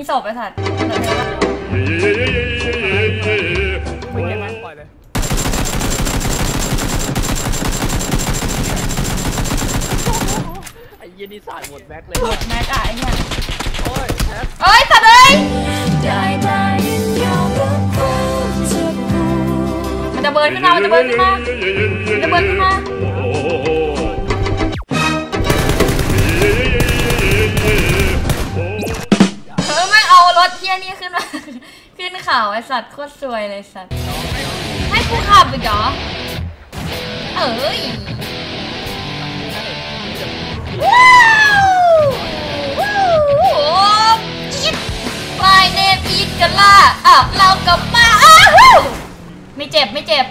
ศพไอ้สัตว์วิ่งยังไงปล่อยเลยไอ้ยี่นี่สายหมดแม็กเลยหมดแม็กอะไอ้เนี่ยโอ้ยสัตว์เลยมันจะเบิร์นขึ้นมามันจะเบิร์นขึ้นมามันจะเบิร์นขึ้นมาไม่เอารถเที่ยนี่ขึ้นมาขึ้นเขาไอ้สัตว์โคตรซวยเลยสัตว์ให้กูขับอีกเหรอเอ้ยว้าวอิดไมเนมอิดกันล่ะเรากลับมาไม่เจ็บไม่เจ็บ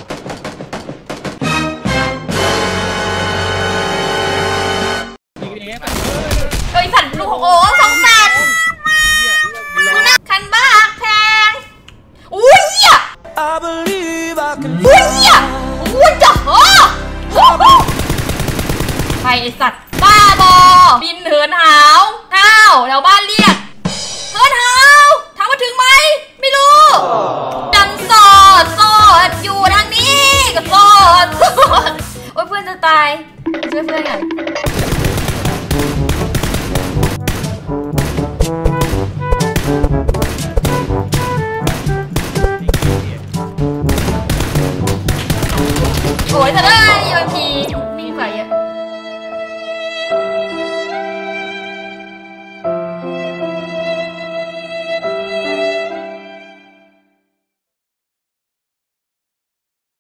โดยสัตว์ลูกโอ้สองแสนกูน่าคันบ้าแพงอุ้ยเหี้ยอุ้ยเหี้ยอุ้ยจ้ะใครไอสัตว์บ้าบอบินเหินหาวข้าวแถวบ้านเรียกเหินหาวถามว่าถึงไหมไม่รู้ดังสอดอยู่ทางนี้กับสอดโอ้ยเพื่อนจะตายช่วยเพื่อนกันโอ้ยจะได้ยูพี